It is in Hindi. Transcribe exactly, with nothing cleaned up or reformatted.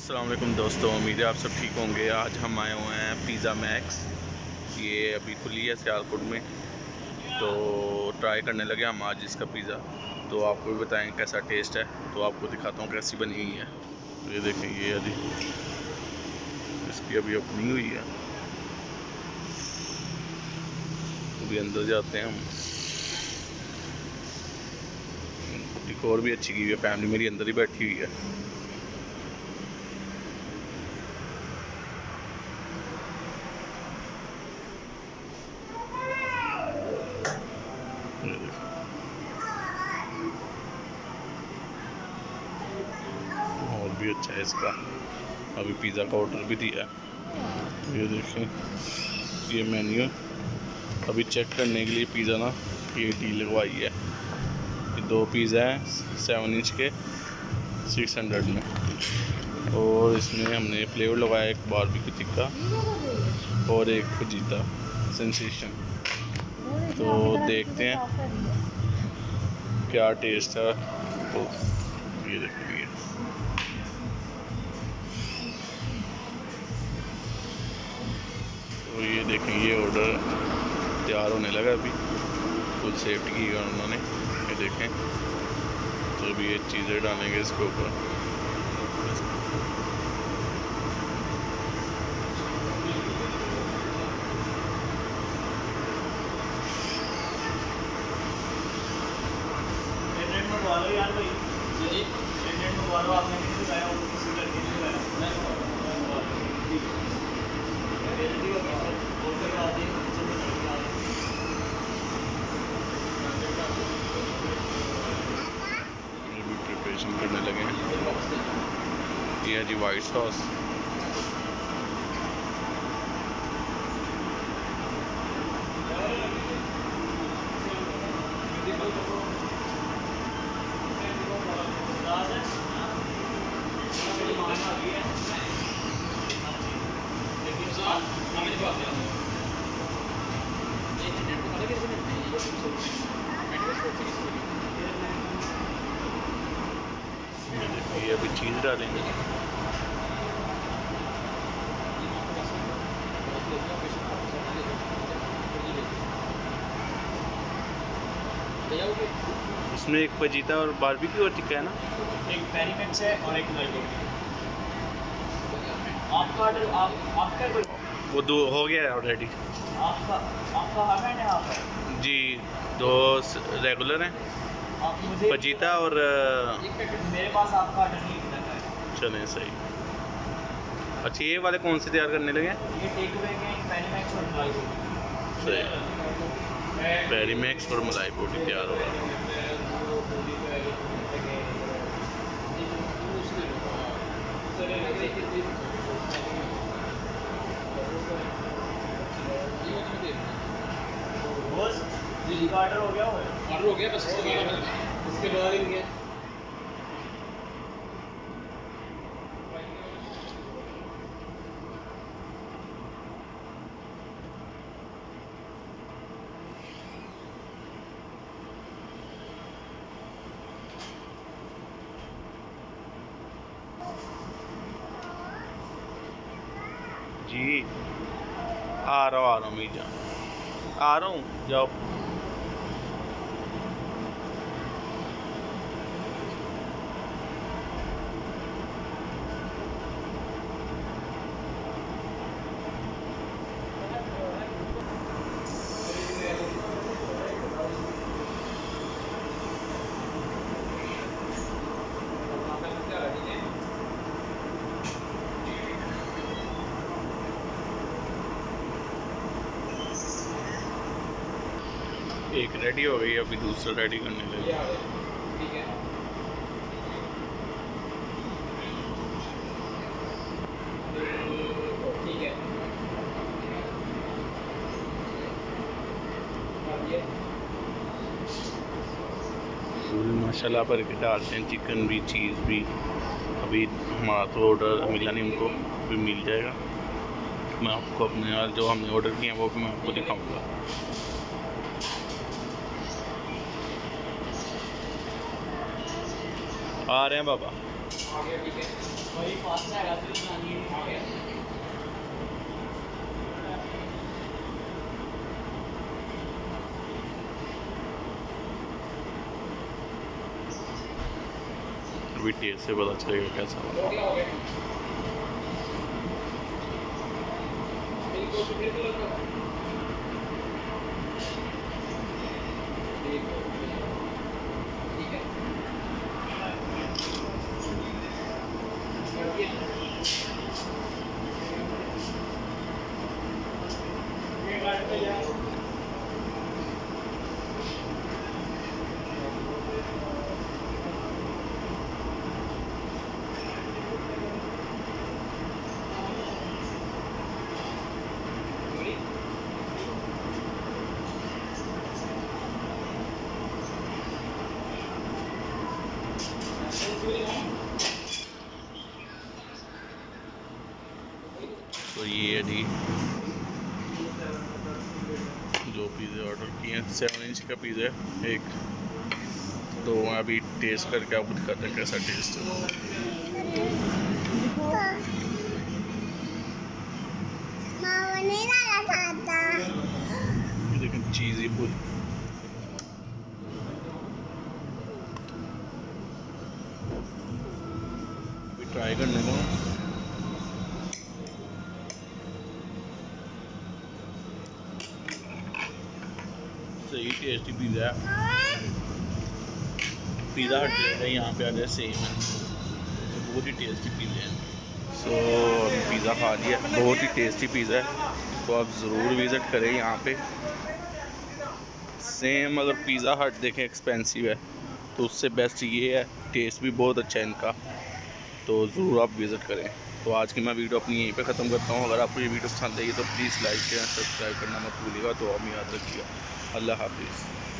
अस्सलाम वालेकुम दोस्तों, उम्मीद है आप सब ठीक होंगे। आज हम आए हुए हैं पिज़्ज़ा मैक्स। ये अभी खुली है सियालकोट में, तो ट्राई करने लगे हम आज इसका पिज़्ज़ा। तो आपको भी बताएंगे कैसा टेस्ट है, तो आपको दिखाता हूँ कैसी बनी हुई है। तो ये देखें, ये अभी इसकी अभी ओपनिंग हुई है। अभी अंदर जाते हैं हम। एक और भी अच्छी की हुई है, फैमिली मेरी अंदर ही बैठी हुई है। और भी अच्छा है इसका। अभी पिज़्ज़ा का ऑर्डर भी दिया है। ये देखें, ये मेन्यू अभी चेक करने के लिए पिज़्ज़ा ना ये डील लगवाई है। ये दो पिज़्ज़ा हैं सेवन इंच के सिक्स हंड्रेड में, और इसमें हमने फ्लेवर लगाया एक बारबेक्यू टिक्का और एक फजीता सेंसेशन। तो देखते हैं क्या टेस्ट है। तो ये देखिए, तो ये देखें, ये ऑर्डर तैयार होने लगा। अभी फुल सेफ्टी की है उन्होंने। ये देखें, तो अभी ये चीज़ें डालेंगे इसके ऊपर। यार भाई जी मंगवा आपने किसी लाया और किसी लड़के ने लाया मैं प्रिपरेशन करने लगे हैं। ये है जी वाइट सॉस। ये अभी चीज़ डालेंगे। इसमें एक फजीता और बारबेक्यू और टिक्का है ना, एक पेरी मिक्स है और एक लड्डू। आपका ऑर्डर आप आपका वो दो हो गया है ऑलरेडी। आपका आपका हमें है आपका जी, दो रेगुलर हैं, आप मुझे फजीता और मेरे पास आपका ऑर्डर नहीं लगा है। चलें सही। अच्छा, ये वाले कौन से तैयार करने लगे? ये टेक अवे के पेरी मिक्स और मलाई रोटी। सही, पेरी मिक्स और मलाई रोटी तैयार हो रहा है। बस जी का ऑर्डर हो गया हो ऑर्डर हो गया बस इसके बाद इसके बाद ही गया। जी आ रहा हूँ आ रहा हूँ मीजा आ रहा हूँ, जाओ। एक रेडी हो गई, अभी दूसरा रेडी करने लगे। ठीक है, ठीक है। फुल मसाला भर के डालते हैं, चिकन भी चीज़ भी। अभी हमारा तो ऑर्डर मिला नहीं, उनको भी मिल जाएगा। मैं आपको अपने जो हमने ऑर्डर किए हैं वो भी मैं आपको दिखाऊंगा। आ रहे हैं बाबा। वही फास्ट है आ गया। अभी टेस्ट से पता चलेगा कैसा बना। तो ये है जी जो पिज़्ज़े ऑर्डर किए हैं, सेवन इंच का पिज़्ज़ा है एक। तो मैं अभी टेस्ट करके आपको दिखाते हैं कैसा टेस्ट है। लेकिन चीज़ ही पूरी अभी ट्राई करने को सही टेस्टी पिज़्ज़ा है। पिज़्ज़ा हट जैसा यहाँ पे आ जाए सेम है, तो बहुत ही टेस्टी पिज़्ज़ा है। सो so, पिज़्ज़ा खा लिया, बहुत ही टेस्टी पिज़्ज़ा है, तो आप ज़रूर विज़िट करें यहाँ पे। सेम अगर पिज़्ज़ा हट देखें एक्सपेंसिव है, तो उससे बेस्ट ये है, टेस्ट भी बहुत अच्छा है इनका, तो ज़रूर आप विज़िट करें। तो आज की मैं वीडियो अपनी यहीं पे ख़त्म करता हूँ। अगर आपको ये वीडियो पसंद आई तो प्लीज़ लाइक शेयर सब्सक्राइब करना मत भूलिएगा। तो आप याद रखिएगा। अल्लाह हाफिज़।